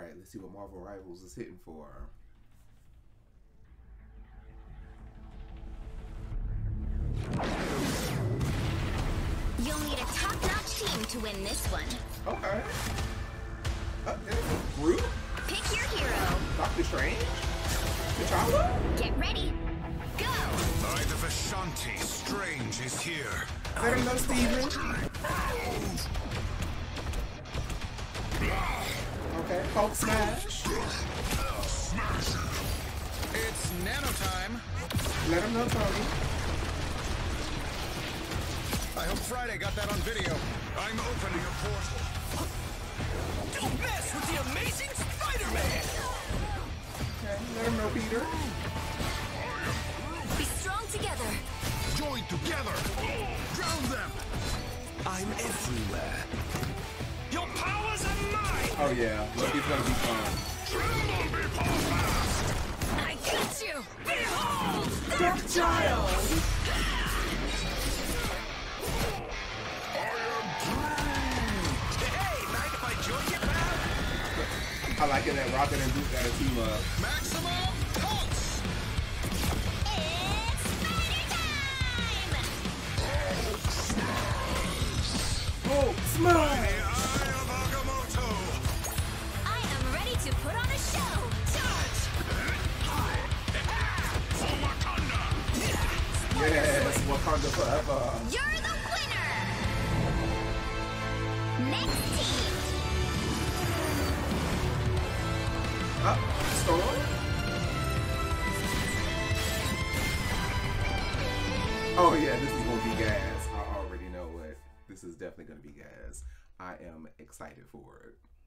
Alright, let's see what Marvel Rivals is hitting for. You'll need a top-notch team to win this one. Okay. Groot? Pick your hero. Doctor Strange? T'Challa? Get ready. Go! By the Vishanti, Strange is here. Let him know, Steven. Okay, Hulk smash. It's nano time. Let him know, Tony. I hope Friday got that on video. I'm opening a portal. Don't mess with the amazing Spider-Man! Okay, let him know, Peter. Be strong together. Join together. Drown them. I'm everywhere. Your powers are mine! Oh yeah, Loki's gonna be fun. I got you! Behold! Dark Child! Hey, mind if I join you, pal? I like it that Rocket and Groot got a team up. Maximum Pulse. It's Spider time! Oh, smash! The Eye of Agamotto. I am ready to put on a show! Charge! For Wakanda. Yes, Wakanda forever. You're the winner! Next team! Storm? Oh yeah, this is gonna be gas. I already know it. This is definitely gonna be gas. I am excited for it.